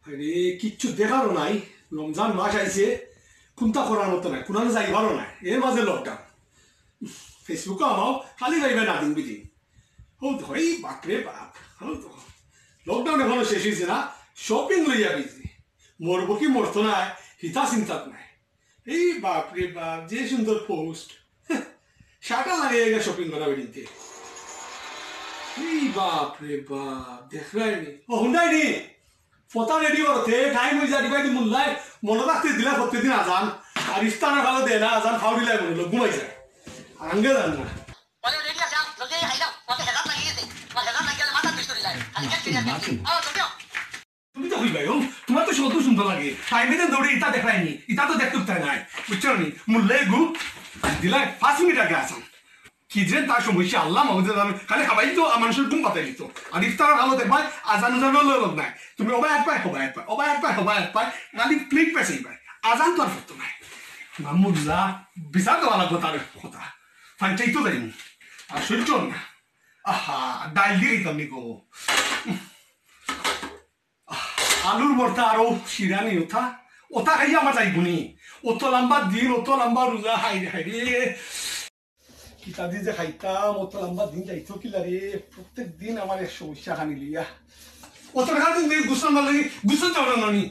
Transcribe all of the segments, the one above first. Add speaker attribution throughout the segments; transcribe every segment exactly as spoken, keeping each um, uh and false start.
Speaker 1: আরে কিচ্ছু দেখারও নাই, রমজান মাস আইছে, কোনটা করার মতো নাই, কোনানো যাইবারও নাই, এর মাঝে লকডাউন। ফেসবুকে আমাও খালি যাইবে না দিন বিদিন। হো ধই বাপরে বাপ, লকডাউন এখনো শেষ হয়েছে না, শপিং লইয়া গেছি। মরবো কি মরতো নাই হিতা চিন্তাত নাই। এই বাপরে বাপ, যে সুন্দর পোস্ট, শাটা লাগিয়ে গেছে শপিং করা বেরিতে। এই বাপরে বাপ, দেখলাই নি ও হুন্ডাই নি ফটা রেডি করতে টাইম হয়ে যায় দিবাই মুল্লাই মনে রাখতে দিলা প্রত্যেকদিন আজান, আর ইফতারের ভালো দেয় না, আজান খাও দিলাই বললো ঘুমাই যায় আঙ্গে যান না। তুমি তো হইবাই তোমার তো সত সুন্দর লাগে, টাইমে দৌড়ে ইটা দেখায়নি, ইটা তো দেখতে চাই নাই, বুঝছো নি মুল্লাই গু দিলাই পাঁচ মিনিট আগে আসান কি যে তার সমস্যা আল্লাহ মাহমুদ খালি খাবাই তো মানুষের ঘুম পাতাই দিত। আর ইফতারের ভালো দেখবাই আজান উজানো লোক নাই, তুমি অবাই এক পায় হবাই এক পায় অবাই এক পায় হবাই এক পায় খালি ক্লিক পেছেই পায়, আজান তো আর করতো নাই। মামুল্লা বিচার দেওয়া লাগবো তার কথা, ফানচাই তো যাইনি আর সহ্য না। আহা ডাইল দিয়ে গেতাম নিকো, আলুর ভর্তা আরো শিরানি ওঠা ওটা খাইয়া আমার যাইবনি, অত লম্বা দিন অত লম্বা রোজা হাই হাই রে কিতা দিয়ে যে খাইতাম, অত লম্বা দিন যাইতো কিলা রে, প্রত্যেক দিন আমার এক সমস্যা খানি লিয়া অত টাকা দিন গুছান না লাগে গুছান যাও না নি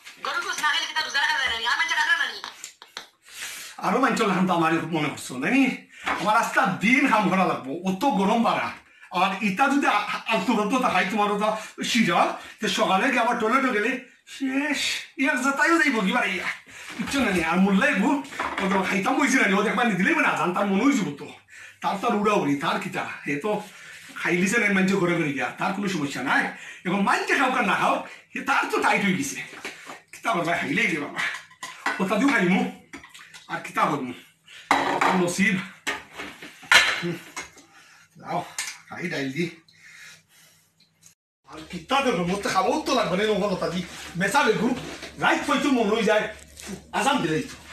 Speaker 1: আরো মাঞ্চল হাম তো আমার মনে করছো নানি, আমার আজটা দিন হাম করা লাগবো, অত গরম পারা। আর ইটা যদি আলতু ফালতু তাকাই তোমার ওটা সিজল সকালে গিয়ে আবার টয়লেটে গেলে শেষ ইয়ার যাতাইও যাইব কিবা ইয়া কিচ্ছু নানি। আর মূল্যাইব ও তো খাইতাম বইছি নানি, ও দেখবার নিদিলেই না জান তার মনে হয়েছিল তো, তার তার উড়া উড়ি তার কিতা হে তো খাইলিছে না মাঞ্চে ঘরে ঘরে গিয়া, তার কোনো সমস্যা নাই। এখন মাঞ্চে খাও কার না খাও হে তার তো টাইট হয়ে গেছে, কিতা করবা খাইলেই রে বাবা, ওটা দিও খাইমু আর কিতা করবো নসিব। যাও খাই ডাইল দি আর কিতা দেবো মতো খাবো তো লাগবে না নগলতা দি বেচা বেগু রাইট পয়তো মনে হয়ে যায় আজাম দিলেই তো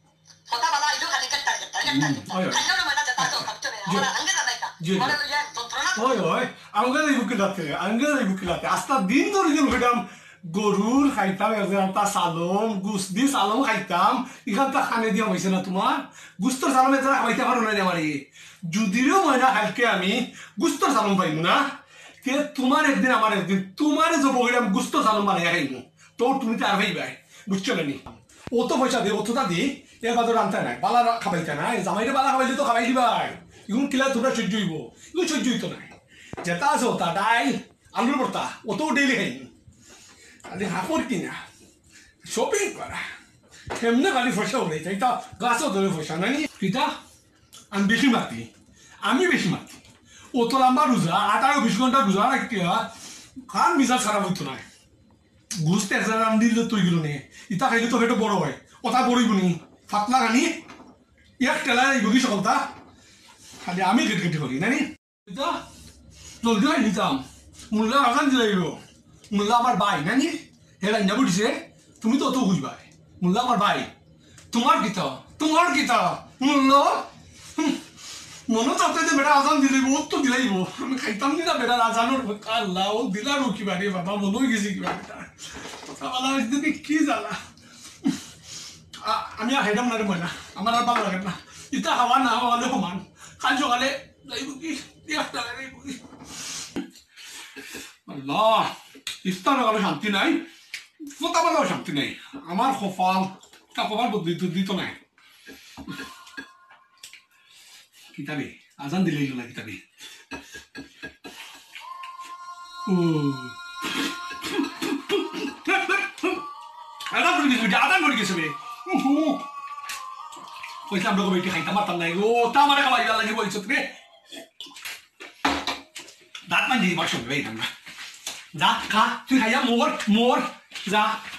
Speaker 1: গরুর খাইতাম একটা সালম গুস দি সালম খাইতাম, এখানটা খানে দিয়া হয়েছে না তোমার গুস্তর সালম এছাড়া খাইতে পারো না আমার যদিও ময়না কালকে আমি গুস্তর সালম পাইব না, কে তোমার একদিন আমার একদিন তোমার যে বহিরাম গুস্তর সালম বানাইয়া খাইব তো তুমি তো আর ভাইবাই বুঝছো না নি, ও তো পয়সা দিয়ে অতটা দি এর বাদর আনতে নাই বালা খাবাইতে নাই, জামাইরে বালা খাবাইলে তো খাবাই দিবাই, এগুন কিলা তোমরা সহ্য হইব, এগুলো সহ্য হইতো নাই। যেটা আছে ওটা ডাইল আলুর ভর্তা অতও ডেইলি খাইনি, খালি হাঁপড় কিনা শপিং করা কেমনে খালি পয়সা উড়াই এটা গাছও ধরে পয়সা নাই কিতা আমি বেশি মাতি আমি বেশি মাতি অত লম্বা রোজা আঠারো বিশ ঘন্টা রোজা রাখতে কার মিজাজ খারাপ হইতো নাই, ঘুষতে এক রান দিলে তুই গেল নে ইটা খাইলে তো সেটা বড় হয় ওটা বড়ইব নি ফাতলা খানি এক টেলা বগি সকলটা খালি আমি কেটে কেটে করি নানি এটা জলদি হয় নিতাম মূল্য আগান দিলাইব মোল্লা আমার ভাই নানি হেরা না বুঝছে তুমি তো অত বুঝবাই মোল্লা আমার ভাই তোমার কিতা তোমার কিতা মূল্য মনে চাপতে যে বেটা আজান দিলাইব ও তো দিলাইব আমি খাইতাম নি না বেটা আজানোর আল্লাহ ও দিলার ও কিবা রে বাবা মনে হয়ে গেছে কিবা বেটা কথা বলা হয়েছে তুমি কি জ্বালা আমি আর খাইতাম না রে ময়না আমার আর ভালো লাগে না ইটা হাওয়া না হাওয়ালে সমান কাল সকালে যাইব কি একটা যাইব কি আল্লাহ ইফতার গেলে শান্তি নাই, ফোটা বেলাও শান্তি নাই, আমার কপাল কপাল বদলি দিত নাই। কিতাবে আজান দিলেই না কিতাবে আজান করে গেছে আজান করে গেছে পয়সা আমরা বেটি খাইতে পারতাম নাই ও তা আমার খাওয়াই লাগে বলছো রে দাঁত মান দিয়ে বাসন ভাই আমরা যা খা তুই খাইয়া মোর মোর যা